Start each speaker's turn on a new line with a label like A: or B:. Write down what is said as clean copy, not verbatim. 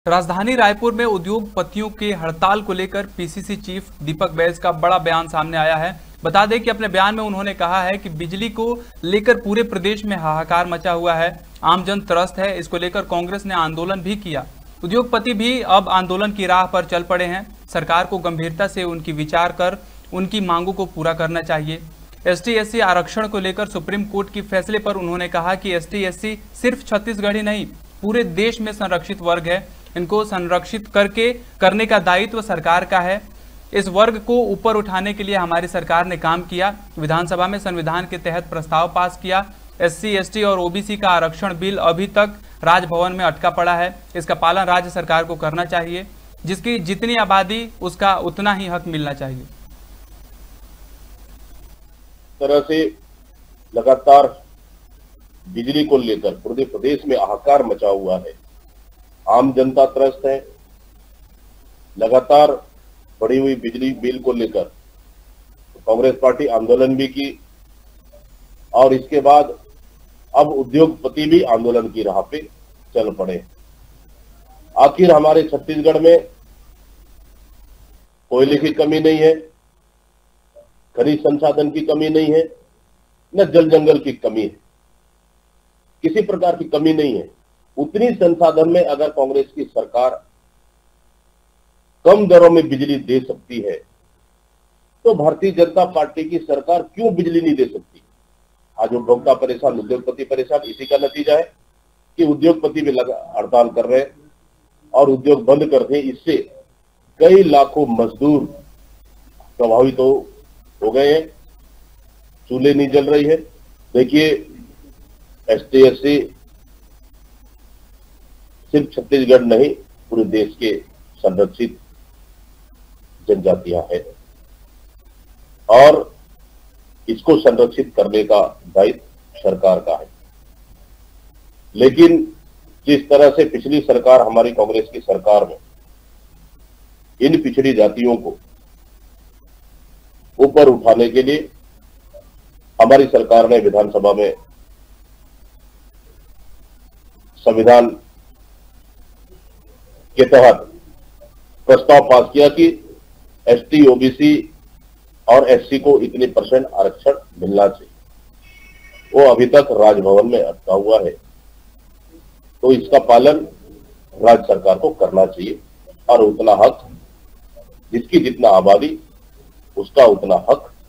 A: राजधानी रायपुर में उद्योगपतियों के हड़ताल को लेकर पीसीसी चीफ दीपक बैज का बड़ा बयान सामने आया है। बता दें कि अपने बयान में उन्होंने कहा है कि बिजली को लेकर पूरे प्रदेश में हाहाकार मचा हुआ है, आमजन त्रस्त है। इसको लेकर कांग्रेस ने आंदोलन भी किया। उद्योगपति भी अब आंदोलन की राह पर चल पड़े हैं। सरकार को गंभीरता से उनकी विचार कर उनकी मांगों को पूरा करना चाहिए। ST/SC आरक्षण को लेकर सुप्रीम कोर्ट के फैसले पर उन्होंने कहा कि ST/SC सिर्फ छत्तीसगढ़ ही नहीं, पूरे देश में संरक्षित वर्ग है। इनको संरक्षित करने का दायित्व सरकार का है। इस वर्ग को ऊपर उठाने के लिए हमारी सरकार ने काम किया। विधानसभा में संविधान के तहत प्रस्ताव पास किया। SC/ST और OBC का आरक्षण बिल अभी तक राजभवन में अटका पड़ा है। इसका पालन राज्य सरकार को करना चाहिए। जिसकी जितनी आबादी उसका उतना ही हक मिलना चाहिए।
B: तरह से लगातार बिजली को लेकर पूरे प्रदेश में हाहाकार मचा हुआ है। आम जनता त्रस्त है। लगातार बढ़ी हुई बिजली बिल को लेकर कांग्रेस पार्टी आंदोलन भी की और इसके बाद अब उद्योगपति भी आंदोलन की राह पे चल पड़े। आखिर हमारे छत्तीसगढ़ में कोयले की कमी नहीं है, खनिज संसाधन की कमी नहीं है, न जल जंगल की कमी है, किसी प्रकार की कमी नहीं है। उतनी संसाधन में अगर कांग्रेस की सरकार कम दरों में बिजली दे सकती है तो भारतीय जनता पार्टी की सरकार क्यों बिजली नहीं दे सकती। आज उपभोक्ता परेशान, उद्योगपति परेशान। इसी का नतीजा है कि उद्योगपति भी हड़ताल कर रहे हैं और उद्योग बंद कर रहे हैं। इससे कई लाखों मजदूर प्रभावित हो गए हैं। चूल्हे नहीं जल रही है। देखिए, ST/SC सिर्फ छत्तीसगढ़ नहीं, पूरे देश के संरक्षित जनजातियां हैं और इसको संरक्षित करने का दायित्व सरकार का है। लेकिन जिस तरह से पिछली सरकार, हमारी कांग्रेस की सरकार में इन पिछड़ी जातियों को ऊपर उठाने के लिए हमारी सरकार ने विधानसभा में संविधान के तहत प्रस्ताव पास किया कि ST, OBC और SC को इतने % आरक्षण मिलना चाहिए। वो अभी तक राजभवन में अटका हुआ है, तो इसका पालन राज्य सरकार को करना चाहिए और उतना हक, जिसकी जितना आबादी उसका उतना हक